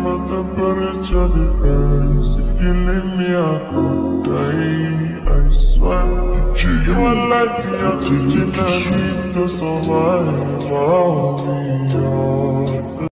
my temperature rise. If you leave me, I could die, I swear. You are like the oxygen I need to survive. I'll be yours.